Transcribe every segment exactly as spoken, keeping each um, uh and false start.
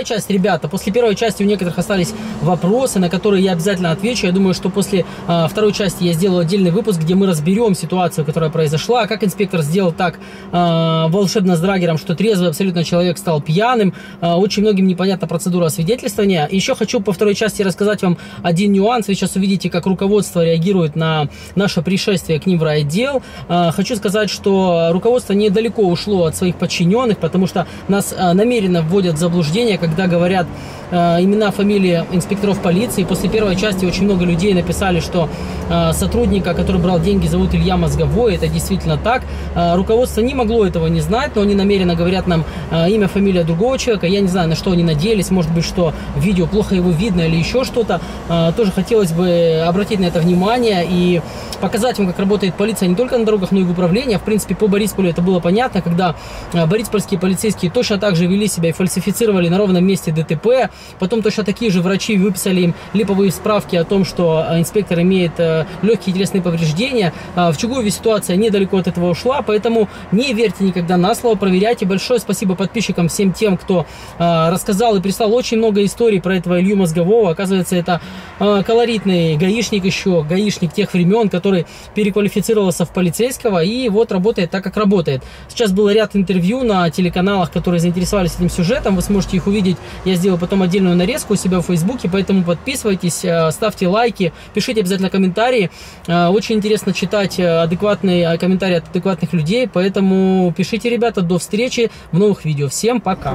часть, ребята. После первой части у некоторых остались вопросы, на которые я обязательно отвечу. Я думаю, что после э, второй части я сделаю отдельный выпуск, где мы разберем ситуацию, которая произошла. Как инспектор сделал так э, волшебно с драгером, что трезвый абсолютно человек стал пьяным. Э, очень многим непонятна процедура освидетельствования. Еще хочу по второй части рассказать вам один нюанс. Вы сейчас увидите, как руководство реагирует на наше пришествие к ним в райотдел. Э, хочу сказать, что руководство недалеко ушло от своих подчиненных, потому что нас э, намеренно вводят в заблуждение, когда говорят э, имена, фамилии инспекторов полиции. После первой части очень много людей написали, что э, сотрудника, который брал деньги, зовут Илья Мозговой. Это действительно так. Э, руководство не могло этого не знать, но они намеренно говорят нам э, имя, фамилия другого человека. Я не знаю, на что они надеялись. Может быть, что в видео плохо его видно или еще что-то. Э, тоже хотелось бы обратить на это внимание и показать вам, как работает полиция не только на дорогах, но и в управлении. В принципе, по Борисполю это было понятно, когда э, бориспольские полицейские точно так же вели себя и фальсифицировали на ровном месте ДТП. Потом точно такие же врачи выписали им липовые справки о том, что инспектор имеет э, легкие телесные повреждения. Э, в Чугуеве ситуация недалеко от этого ушла, поэтому не верьте никогда на слово, проверяйте. Большое спасибо подписчикам, всем тем, кто э, рассказал и прислал очень много историй про этого Илью Мозгового. Оказывается, это э, колоритный гаишник еще, гаишник тех времен, который переквалифицировался в полицейского и вот работает так, как работает. Сейчас был ряд интервью на телеканалах, которые заинтересовались этим сюжетом. Вы сможете их увидеть. Я сделаю потом отдельную нарезку у себя в Фейсбуке, поэтому подписывайтесь, ставьте лайки, пишите обязательно комментарии. Очень интересно читать адекватные комментарии от адекватных людей, поэтому пишите, ребята. До встречи в новых видео. Всем пока.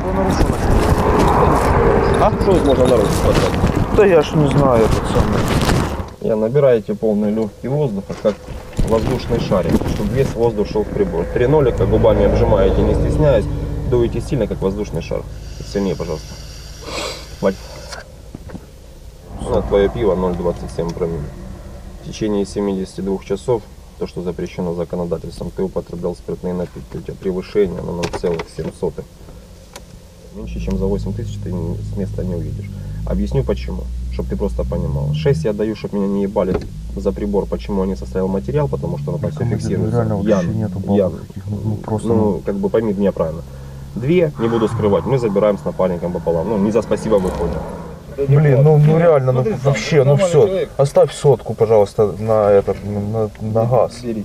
А? Что можно нарушить? Да я ж не знаю этот самый. Я набираете полный легкий воздуха, как воздушный шарик, чтобы весь воздух шел в прибор. Три нолика, губами обжимаете, не стесняясь, дуете сильно, как воздушный шар. Сильнее, пожалуйста. Вать. Ну, твое пиво ноль двадцать семь промилле. В течение семидесяти двух часов, то, что запрещено законодательством, ты употреблял спиртные напитки. У тебя превышение на ноль целых семь сотых. Меньше, чем за восемь тысяч ты с места не увидишь. Объясню почему, чтобы ты просто понимал. шесть я даю, чтобы меня не ебали за прибор. Почему я не составил материал, потому что оно все фиксируется. Ян, Ян. Ну, просто... ну, как бы пойми меня правильно. Две, не буду скрывать, мы забираем с напарником пополам. Ну, не за спасибо выходим. Блин, ну, ну реально, ну вообще, ну все. Оставь сотку, пожалуйста, на этот, на, на газ. Все,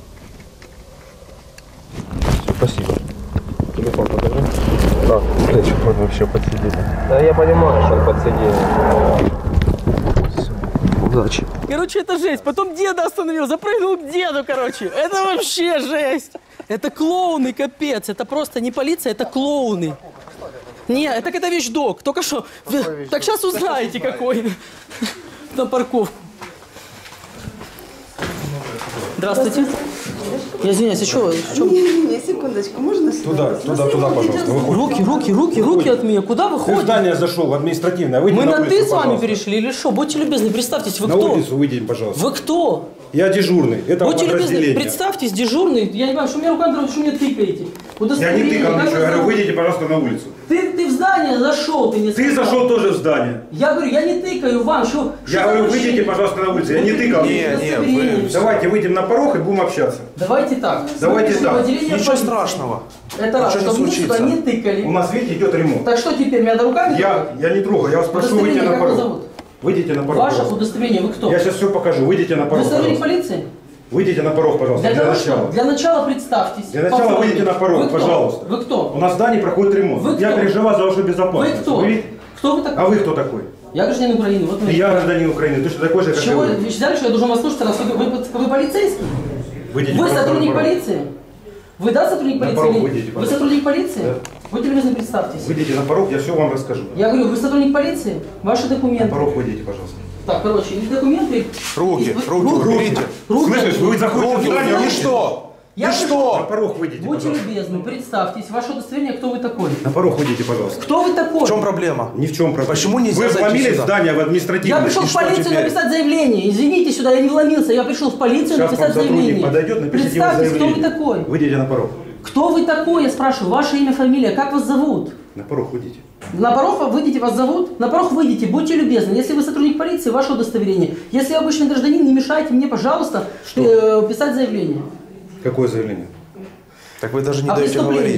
спасибо. Телефон покажи. Да, блядь, вот вообще подсидели. Да я понимаю, что он подсидел. Удачи. Короче, это жесть. Потом деда остановил, запрыгнул к деду, короче. Это вообще жесть. Это клоуны, капец. Это просто не полиция, это клоуны. Не, это это вещдок. Только что. Так сейчас узнаете, какой. На парковку. Здравствуйте. Я извиняюсь, а что? Не, секундочку, можно? Туда, туда, туда, пожалуйста. Выходите. Руки, руки, руки, руки от меня. Куда вы Ты в ходите? здание зашел, в административное. Выйди Мы на на улицу, ты с вами пожалуйста. перешли или что? Будьте любезны, представьтесь, вы На кто? улицу выйдем, пожалуйста. Вы кто? Я дежурный этого Будьте любезны, подразделения. представьтесь, дежурный. Я не понимаю, что у меня рука дрожит, что мне тыкаете. Я не тыкал ничего, я говорю, выйдите, пожалуйста, на улицу. Ты, ты в здание зашел, ты не Ты сказал. зашел тоже в здание. Я говорю, я не тыкаю вам. Что, Я говорю, выйдите, пожалуйста, на улицу. Я не тыкал. Не, не, вы... Давайте выйдем на порог и будем общаться. Давайте так. Давайте Смотрите, так. в отделении Ничего полиции. страшного. Это раз, Ничего не чтобы мне случится. сюда не тыкали. У нас, видите, идет ремонт. Так что теперь, меня до руками? Я, я не трогаю, я вас прошу выйти Удостоверение на как вас порог. зовут? Выйдите на порог. Ваше пожалуйста. удостоверение, вы кто? Я сейчас все покажу. Выйдите на Вы порог, сотрудник пожалуйста. полиции? Выйдите на порог, пожалуйста, Для, для, того, начала. что? Для начала представьтесь. Для начала Попробуйте. выйдите на порог, Вы кто? пожалуйста. Вы кто? У нас в здании проходит ремонт. Вы Я кто? переживаю за вашу безопасность. Вы кто? Вы- Кто вы такой? А вы кто такой? Я гражданин Украины. Вот мы. И я гражданин Украины. Точно такой же, как Чего и вы вы. считали, что я должен вас слушать, раз вы, вы, вы полицейский? Выйдите, Вы пожалуйста, сотрудник на порог. полиции? Вы, да, сотрудник На полиции? порог или- выйдите, Вы пожалуйста. сотрудник полиции? Да. Будьте любезны, представьтесь. Выйдите на порог, я все вам расскажу. Я говорю, вы сотрудник полиции? Ваши На документы. порог выйдите, пожалуйста. Так, короче, и документы. Руки, и- руки, уберите. Руки. Слышишь, вы заходите в Руки, здание, ну вы и что? Я И на что? порог выйдите, Будьте пожалуйста. любезны, представьтесь. Ваше удостоверение, кто вы такой? На порог выйдите, пожалуйста. Кто вы такой? В чем проблема? Ни в чем проблема. Почему нельзя Вы зайти вломились в сюда? здание в Я административное. пришел И в что полицию теперь? написать заявление. Извините, сюда я не вломился. Я пришел в полицию Сейчас написать вам сотрудник заявление. подойдет, напишите его Представьтесь, заявление. кто вы такой? Выйдите на порог. Кто вы такой, я спрашиваю. Ваше имя, фамилия, как вас зовут? На порог выйдите. На порог выйдите, вас зовут? На порог выйдите, будьте любезны. Если вы сотрудник полиции, ваше удостоверение. Если вы обычный гражданин, не мешайте мне, пожалуйста, э, писать заявление. Какое заявление? Так вы даже не О даете преступлении. говорить.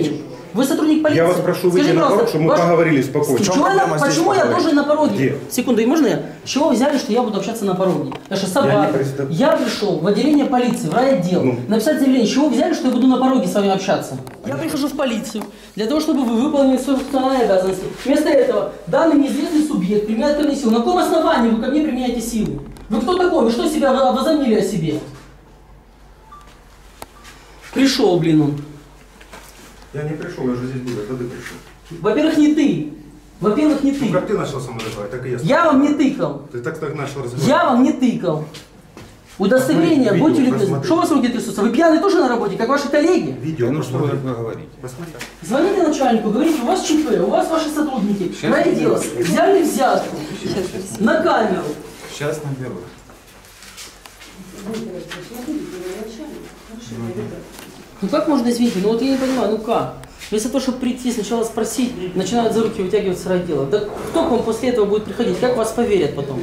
Вы сотрудник полиции. Я вас прошу выйти Скажите, на порог, пожалуйста, чтобы мы ваш- поговорили спокойно. Чего чем я на- проблема здесь почему я поговорить? должен на пороге? Где? Секунду, и можно я? С чего вы взяли, что я буду общаться на пороге? Потому что собака. президент. Я пришел в отделение полиции, в райотдел, Ну. написать заявление. С чего вы взяли, что я буду на пороге с вами общаться? Я прихожу в полицию для того, чтобы вы выполнили свои функциональные обязанности. Вместо этого данный неизвестный субъект применяет ко мне силу. На каком основании вы ко мне применяете силу? Вы кто такой? Вы что себя возомнили о себе? Пришел, блин, он. Я не пришел, я уже здесь был, это ты пришел. Во-первых, не ты. Во-первых, не ты. Ну как ты начал со мной разговаривать, так и я. Я вам не тыкал. Ты так так начал разговаривать. Я вам не тыкал. Удостоверение, Видео, будьте любезны. посмотри. Что у вас руки трясутся? Вы пьяные тоже на работе, как ваши коллеги? Видео, ну что вы говорите? Посмотри. Звоните начальнику, говорите, у вас ЧП, у вас ваши сотрудники. Знаете дело, взяли взятку на камеру. Сейчас наберу. Ну как можно, извините, ну вот я не понимаю, ну как? Вместо того, чтобы прийти, сначала спросить, начинают за руки вытягивать с райотдела. Да кто к вам после этого будет приходить? Как вас поверят потом?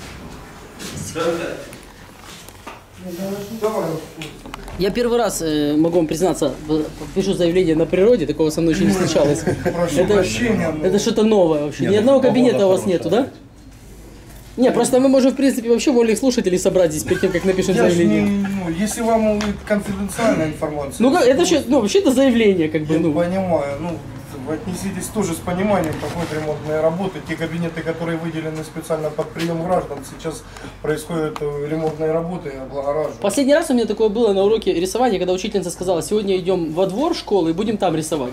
Я первый раз, э, могу вам признаться, э, пишу заявление на природе, такого со мной еще не случалось. Это, это что-то новое вообще. Ни одного кабинета у вас нету, да? Не, просто мы можем, в принципе, вообще волей слушателей собрать здесь перед тем, как напишем Я ж заявление. не, ну, если вам будет конфиденциальная информация, Ну, как, это вообще, ну, вообще-то заявление, как бы, я ну. понимаю, ну, вы отнеситесь тоже с пониманием, проходят ремонтные работы. Те кабинеты, которые выделены специально под прием граждан, сейчас происходят э, ремонтные работы, облагораживают. Последний раз у меня такое было на уроке рисования, когда учительница сказала, сегодня идем во двор школы и будем там рисовать.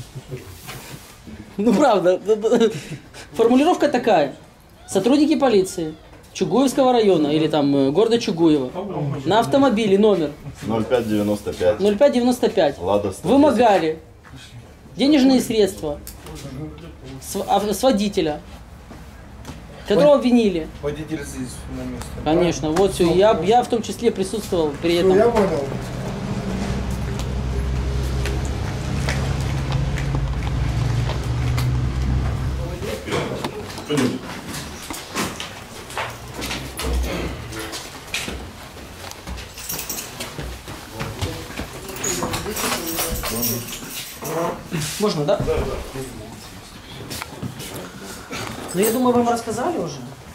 Ну, правда. Формулировка такая. Сотрудники полиции Чугуевского района или там э, города Чугуева на автомобиле номер ноль пять девяносто пять. ноль пять девяносто пять Лада сто десять. вымогали денежные средства с, а, с водителя, которого обвинили. Водитель здесь на месте. Конечно, вот все. Я, я в том числе присутствовал при Всё, этом. я понял. Можно, да? Да, да. Ну, я думаю, вам рассказали уже.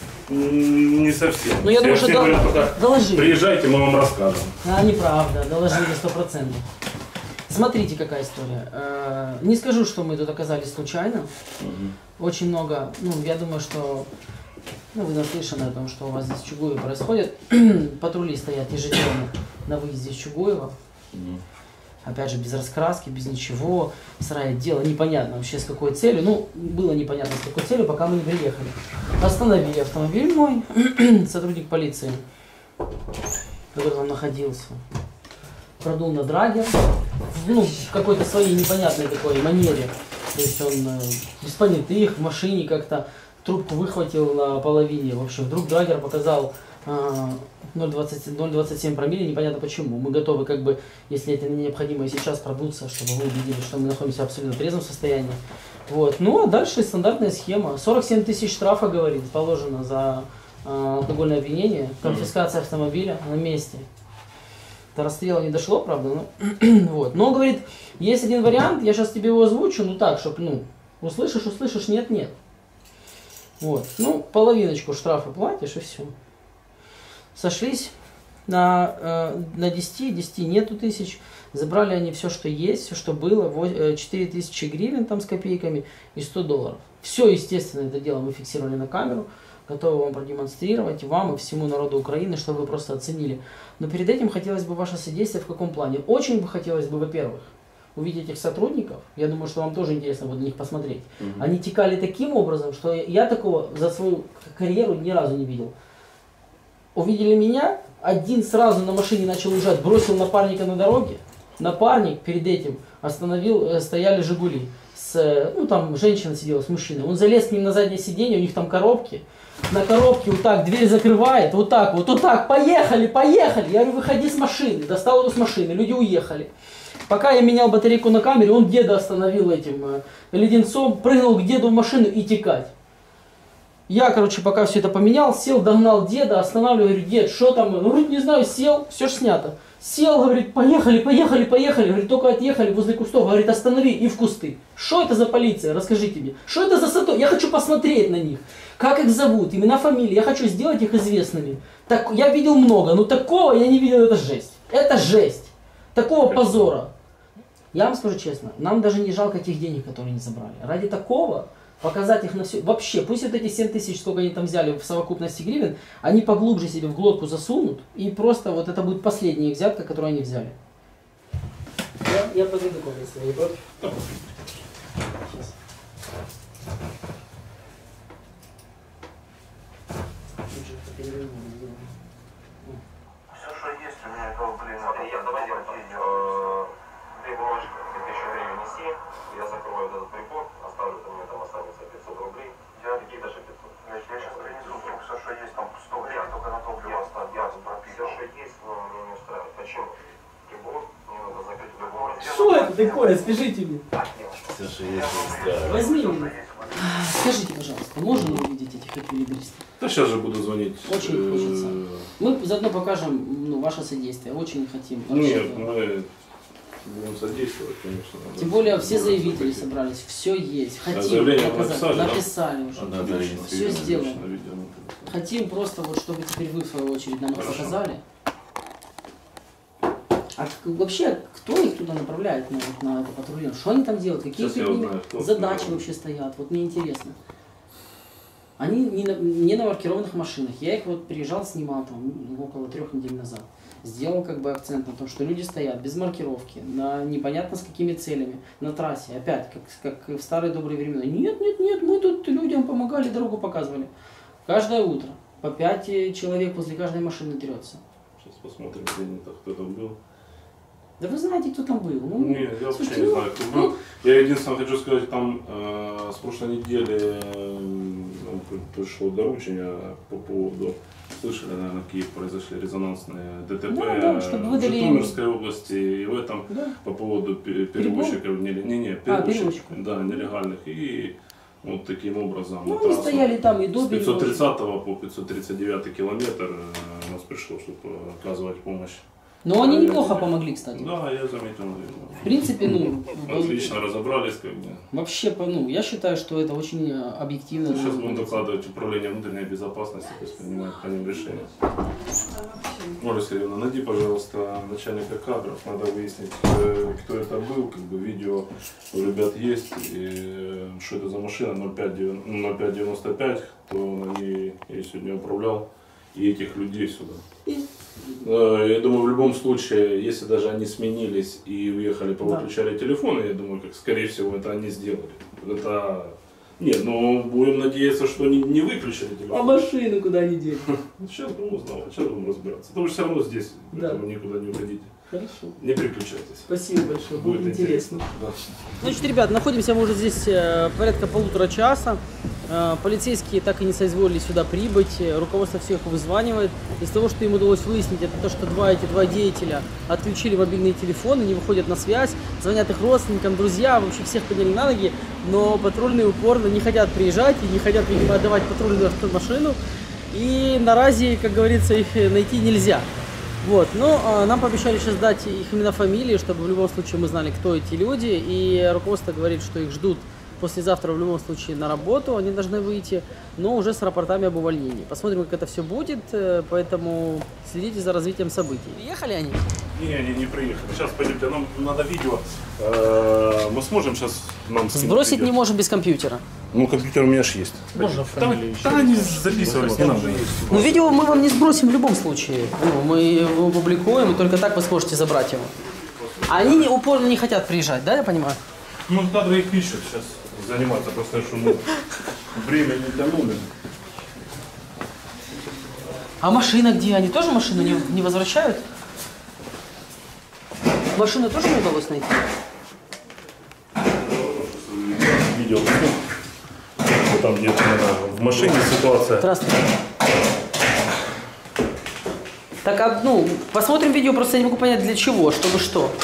Не совсем. Ну, я думаю, что всем дол- говорю, только доложили. приезжайте, мы вам расскажем. А, неправда, доложили сто процентов. Смотрите, какая история. Э, Не скажу, что мы тут оказались случайно. Очень много, ну, я думаю, что, ну, вы наслышаны о том, что у вас здесь в Чугуеве происходит. Патрули стоят ежедневно на выезде из Чугуева. Опять же, без раскраски, без ничего, с райотдела, непонятно вообще с какой целью. Ну, было непонятно с какой целью, пока мы не приехали. Остановили автомобиль мой, сотрудник полиции, который там находился, продул на драгер, ну, в какой-то своей непонятной такой манере. То есть он э, без понятых в машине как-то трубку выхватил на половине. В общем, вдруг драгер показал э, ноль двадцать семь промилле, непонятно почему. Мы готовы, как бы, если это необходимо, и сейчас продуться, чтобы вы увидели, что мы находимся в абсолютно трезвом состоянии. Вот. Ну, а дальше стандартная схема. сорок семь тысяч штрафа, говорит, положено за э, алкогольное обвинение, конфискация автомобиля на месте. До расстрела не дошло, правда, но, вот. Но, говорит, есть один вариант, я сейчас тебе его озвучу, ну так, чтобы, ну, услышишь, услышишь, нет, нет. Вот. Ну, половиночку штрафа платишь и все. Сошлись на, э, на десяти, десяти нету тысяч. Забрали они все, что есть, все, что было. четыре тысячи гривен там с копейками и сто долларов. Все, естественно, это дело мы фиксировали на камеру. Готовы вам продемонстрировать, вам и всему народу Украины, чтобы вы просто оценили. Но перед этим хотелось бы ваше содействие в каком плане? Очень бы хотелось бы, во-первых, увидеть этих сотрудников. Я думаю, что вам тоже интересно будет на них посмотреть. Mm-hmm. Они текали таким образом, что я такого за свою карьеру ни разу не видел. Увидели меня, один сразу на машине начал уезжать, бросил напарника на дороге. Напарник перед этим остановил, стояли «Жигули». С, ну там женщина сидела с мужчиной. Он залез к ним на заднее сиденье, у них там коробки. На коробке вот так дверь закрывает, вот так вот, вот так, поехали, поехали. Я говорю, выходи с машины. Достал его с машины, люди уехали. Пока я менял батарейку на камере, он деда остановил этим э, леденцом, прыгнул к деду в машину и текать. Я, короче, пока все это поменял, сел, догнал деда, останавливаю, говорю, дед, что там? Ну, не знаю, сел, все ж снято. Сел, говорит, поехали, поехали, поехали. Говорит, только отъехали возле кустов. Говорит, останови и в кусты. Что это за полиция? Расскажите мне. Что это за сото? Я хочу посмотреть на них. Как их зовут, имена, фамилии. Я хочу сделать их известными. Так, я видел много, но такого я не видел. Это жесть. Это жесть. Такого позора. Я вам скажу честно, нам даже не жалко тех денег, которые они забрали. Ради такого показать их на все. Вообще, пусть вот эти семь тысяч, сколько они там взяли в совокупности гривен, они поглубже себе в глотку засунут, и просто вот это будет последняя их взятка, которую они взяли. Я, я подойду к вам, если вы не против. Сейчас. Все, что есть у меня, это, блин, я давай две бумажки, ты тысячу гривен неси, я закрою этот прибор, оставлю, там, мне там останется пятьсот рублей, я какие даже пятьсот. Я сейчас принесу вдруг все, что есть, там сто гривен, только на топливо оставлю. Я все, что есть, но мне не устраивает. Почему? Прибор, мне надо закрыть любой. Что это такое? Скажите мне. Все, что есть, не устраивает. Возьми меня. Скажите, пожалуйста, можно увидеть этих эквилибристов? Да сейчас же буду звонить. Очень хочется. Мы заодно покажем, ну, ваше содействие. Очень хотим. Нет, мы будем содействовать, конечно. Тем более все заявители собрались, все есть. Хотим заявление показать. написали, да? Написали уже. А, да, да, все сделано. на видео. Хотим просто вот, чтобы теперь вы в свою очередь нам это Хорошо. показали. А к- вообще, кто их туда направляет на, вот, на это патрулирование? Что они там делают? Какие Сейчас я перед ними узнаю, кто задачи это. вообще стоят? Вот мне интересно. Они не на, не на маркированных машинах. Я их вот приезжал, снимал там ну, около трех недель назад. Сделал как бы акцент на том, что люди стоят без маркировки, на непонятно с какими целями, на трассе. Опять, как, как в старые добрые времена. Нет, нет, нет, мы тут людям помогали, дорогу показывали. Каждое утро по пять человек возле каждой машины трется. Сейчас посмотрим, где они так, кто там был. Да вы знаете, кто там был. Ну, Нет, я вообще слушайте, не ну, знаю, кто был. Я единственное хочу сказать, там э, с прошлой недели э, нам при- пришло доручение по поводу, слышали, наверное, в Киеве произошли резонансные ДТП Да, да, чтобы в выдали им- Житомирской области, и в этом Да. по поводу пе- перевозчиков, не, не, не, А, перевозчиков, перевозчиков. да, нелегальных, и вот таким образом Ну, на они трассу стояли там и с до пятьсот тридцатого по пятьсот тридцать девятый километр э, нас пришло, чтобы оказывать помощь. Но они неплохо помогли, кстати. Да, я заметил. В принципе, ну, Отлично разобрались, как бы. вообще, по- ну, я считаю, что это очень э, объективно. Ну, сейчас ну, будем докладывать управление внутренней безопасности, пусть принимает по ним решение. Оля Сергеевна, найди, пожалуйста, начальника кадров, надо выяснить, э, кто это был, как бы видео у ребят есть, и э, что это за машина ноль пять девяносто пять, кто на ней я сегодня управлял, и этих людей сюда. Э, Я думаю, в любом случае, если даже они сменились и уехали, повыключали телефоны, я думаю, как скорее всего это они сделали. Это... Нет, ну будем надеяться, что они не выключили А телефон. машину куда они дели? Ну, сейчас будем узнавать, сейчас будем разбираться. Потому что все равно здесь, Да. поэтому никуда не уходите. Хорошо. Не переключайтесь. Спасибо большое, будет, Будет интересно. Да. Значит, ребят, находимся мы уже здесь э, порядка полутора часа. Э, полицейские так и не соизволили сюда прибыть. Э, Руководство всех вызванивает. Из того, что им удалось выяснить, это то, что два эти два деятеля отключили мобильные телефоны, не выходят на связь, звонят их родственникам, друзьям, вообще всех подняли на ноги, но патрульные упорно не хотят приезжать и не хотят, видимо, отдавать патрульную автомашину. И на разе, как говорится, их найти нельзя. Вот, но а, нам пообещали сейчас дать их имена, фамилии, чтобы в любом случае мы знали, кто эти люди. И руководство говорит, что их ждут послезавтра в любом случае на работу, они должны выйти, но уже с рапортами об увольнении. Посмотрим, как это все будет, э, поэтому следите за развитием событий. Приехали они? Не, они не приехали. Сейчас пойдемте, нам надо видео. Э, Мы сможем сейчас нам скинуть Сбросить видео? не можем без компьютера. Ну, компьютер у меня же есть. Можно Да, да, они записывались, не надо. Ну, видео мы вам не сбросим в любом случае. Ну, мы его опубликуем, и только так вы сможете забрать его. А они не- упорно не хотят приезжать, да, я понимаю? Ну, кадры их ищут сейчас заниматься, просто что мы время не тянули. А машина где? Они тоже машину не, не возвращают? Машину тоже не удалось найти? Видео. Вот там где-то наверное, в машине ситуация. Здравствуйте. Так, а, ну, посмотрим видео, просто я не могу понять для чего, чтобы что.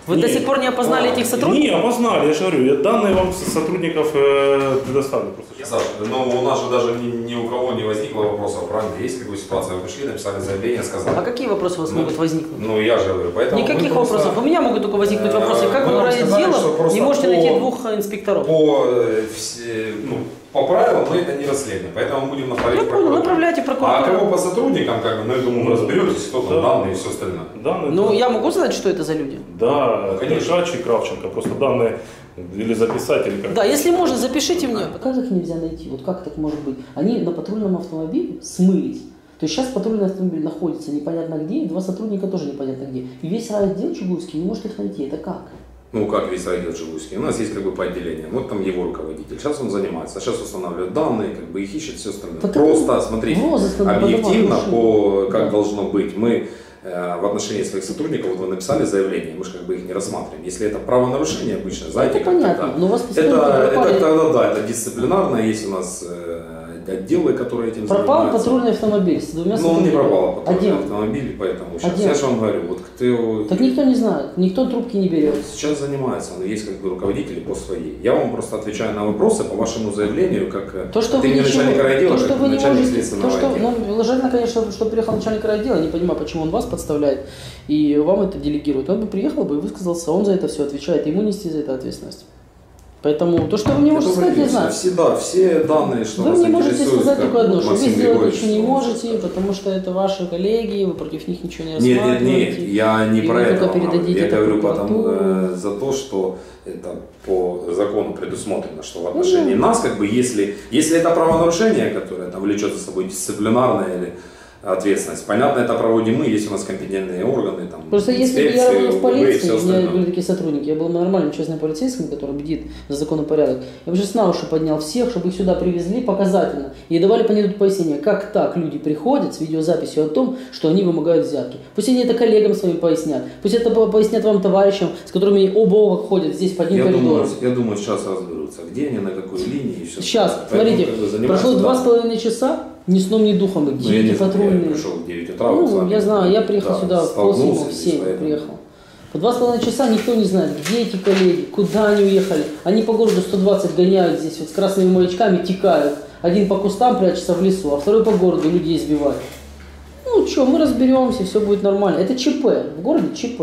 Вы Нет. до сих пор не опознали этих сотрудников? Не, опознали, я же говорю, я данные вам с сотрудников э, предоставлю просто. Саша, но у нас же даже ни, ни у кого не возникло вопросов, правильно? Есть какая ситуация? Вы пришли, написали заявление, сказали. А какие вопросы у вас Ну, могут возникнуть? Ну, я же говорю, поэтому... Никаких мы просто, вопросов. У меня могут только возникнуть вопросы. Как мы вы вам сказали, что райотделом просто не можете по- найти двух инспекторов? По, э, все- ну, по правилам мы это не расследуем, поэтому будем направлять Я понял, направляйте А прокуратуру. кого по сотрудникам, как бы, ну, я думаю, вы разберетесь, кто там Да. данные и все остальное. Данные, Ну, я могу знать, что это за люди? Да, Конечно. Держач и Кравченко, просто данные или записать, или как. Да, если можно, запишите мне. Как их нельзя найти? Вот как так может быть? Они на патрульном автомобиле смылись. То есть сейчас патрульный автомобиль находится непонятно где, и два сотрудника тоже непонятно где. И весь райотдел Чугуевский не может их найти. Это как? Ну, как весь райотдел Чугуевский. У нас есть как бы по отделениям. Вот там его руководитель. Сейчас он занимается. Сейчас устанавливает данные, как бы их ищет, все остальное. Так Просто, это смотрите, розыск надо объективно, подавать, по, как да. должно быть. Мы э, в отношении своих сотрудников, вот вы написали заявление, мы же как бы их не рассматриваем. Если это правонарушение обычно, знаете, Это как понятно, это, но у вас это, постоянно это, пропали- тогда, да, это дисциплинарно. Есть у нас э, отделы, которые этим Пропал занимаются. патрульный автомобиль с двумя Но он не сотрудниками. пропал, а патрульный Один. автомобиль, поэтому сейчас, Один. я же вам говорю, вот кто Так никто не знает, никто трубки не берет. сейчас занимается, но есть как бы руководители по своей. Я вам просто отвечаю на вопросы по вашему заявлению, как э, То, что ты вы не ничего, начальник райотдела, то, что как вы не начальник можете, следственного то, что, отдела. ну, желательно, конечно, что приехал начальник райотдела, не понимаю, почему он вас подставляет, и вам это делегирует. Он бы приехал бы и высказался, он за это все отвечает, ему нести за это ответственность. Поэтому то, что вы не можете Это сказать, не выяснится. знаю. Все, да, все данные, что Вы вас мне можете интересуют, сказать как только одно, что вы Максим сделать Григорьевич, ничего не что он можете, скажет. потому что это ваши коллеги, вы против них ничего не Нет, нет, рассматриваете. нет, я не и про вы это только говорю. передадите Я это говорю в потому, прокуратуру. э, за то, что это по закону предусмотрено, что в отношении Ну, нас, как бы, если, если это правонарушение, которое там влечет за собой дисциплинарное или ответственность, понятно, это проводим мы, есть у нас компетентные органы, там, Просто если бы я инспекции, работал в УВ и полиции, все у меня остальное. были такие сотрудники, я был нормальным честным полицейским, который бдит за закон и порядок, я бы сейчас на уши поднял всех, чтобы их сюда привезли показательно и давали по ней тут пояснение, как так люди приходят с видеозаписью о том, что они вымогают взятки. Пусть они это коллегам своим пояснят, пусть это пояснят вам товарищам, с которыми оба оба ходят здесь по одним Я коридорам. думаю, я думаю, сейчас разберутся, где они, на какой линии и все. Сейчас, Поэтому, смотрите, как бы, занимаются, прошло два да. с половиной часа, ни сном, ни духом, и Ну, где я не эти знаю, я патрульные? пришел в девять утра. вот с Ну, вами, я знаю, я приехал да, сюда в полсемь, столкнулся в здесь, семь поэтому- приехал. По два с половиной часа никто не знает, где эти коллеги, куда они уехали. Они по городу сто двадцать гоняют здесь, вот с красными маячками текают. Один по кустам прячется в лесу, а второй по городу людей избивает. Ну что, мы разберемся, все будет нормально. Это ЧП, в городе ЧП.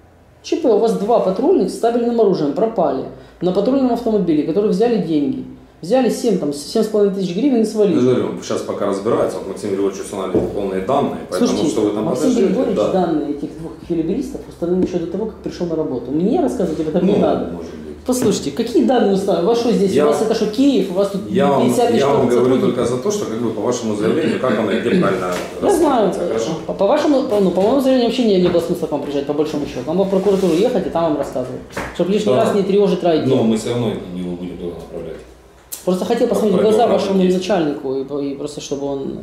ЧП, у вас два патрульных с стабильным оружием пропали на патрульном автомобиле, которые взяли деньги. Взяли семь, там, семь с половиной тысяч гривен и Я свалили. же говорю, сейчас пока разбирается, вот Максим Григорьевич устанавливает полные данные, поэтому Слушайте, что вы там Максим подождете, Григорьевич да. данные этих двух эквилибристов установил еще до того, как пришел на работу. Мне рассказывать об этом Ну, не надо. может быть. Послушайте, какие данные установили? У вас что здесь? Я- У вас это что, Киев? У вас тут Я вам, пятьдесят тысяч я вам говорю сотрудников? только за то, что как бы по вашему заявлению, как оно и где правильно Я знаю. рассматривается, хорошо? По, по вашему, по, ну, по моему заявлению вообще не, не было смысла к вам приезжать, по большому счету. Вам в прокуратуру ехать и там вам рассказывать. Чтобы лишний Да. раз не тревожить райотдел. Но мы все равно его будем туда направлять. Просто хотел посмотреть в Прокурор глаза вашему есть. начальнику и, и просто чтобы он...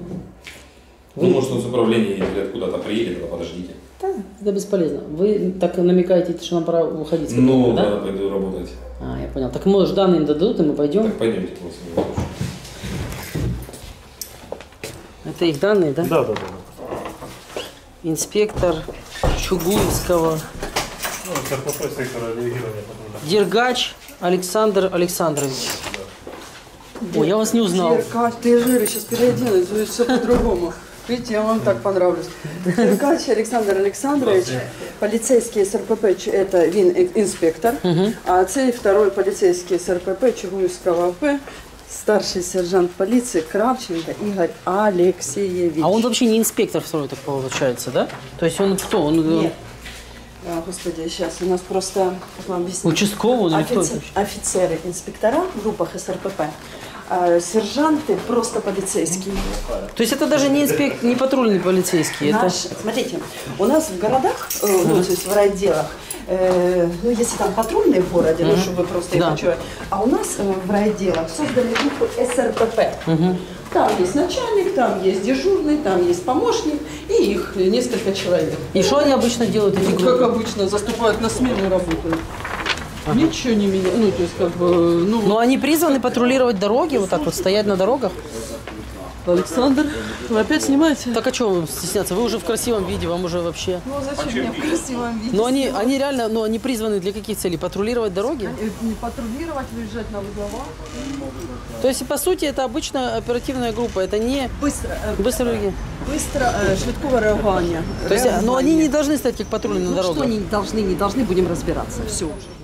Ну, может, он с управления или откуда-то приедет, тогда подождите. Да, это бесполезно. Вы так намекаете, что нам пора уходить с Ну, кабинета, да, пойду работать. А, я понял. Так, может, данные им дадут, и мы пойдем? Так, пойдемте, Максим Григорьевич. Это их данные, да? Да, да, да. Инспектор Чугуевского Ну, КПП сектора реагирования патруля. Дергач Александр Александрович. Ой, я вас не узнал. Деркач, ты жиры, сейчас переоделась, будет все по-другому. Видите, я вам так понравлюсь. Деркач Александр Александрович, полицейский с РПП, Ч- это він инспектор, а цей второй полицейский с РПП Чугуевского АП, старший сержант полиции Кравченко Игорь Алексеевич. А он вообще не инспектор второй, так получается, да? То есть он кто? Он э, Нет. А, господи, сейчас у нас просто, как вам объяснить? участковый или кто? Офицер- офицеры, инспектора в группах эс эр пэ пэ, а сержанты просто полицейские. То есть это даже не инспект, не патрульный полицейский, это... Наш, смотрите, у нас в городах, э, ну, то есть в райотделах, э, ну, если там патрульные в городе, ну, чтобы вы просто их Да. почуяли, а у нас э, в райотделах создали группу эс эр пэ пэ. Там есть начальник, там есть дежурный, там есть помощник, и их несколько человек. И что они обычно делают, эти Как группы? обычно, заступают на смену и работают. Ничего не меняют. Ну, то есть, как бы, ну, Но они призваны патрулировать дороги, вот так вот, стоять на дорогах? Александр, вы опять снимаете? Так а что вам стесняться? Вы уже в красивом виде, вам уже вообще... Ну зачем мне в красивом виде? Но они, они реально, ну, они призваны для каких целей? Патрулировать дороги? Не патрулировать, выезжать на вызова. То есть, по сути, это обычная оперативная группа, это не Быстро, э, быстрые. быстро э, швидкого реагування. То есть, но они не должны стать как патрульные на Ну дорогах. что они должны, не должны, будем разбираться. Все уже.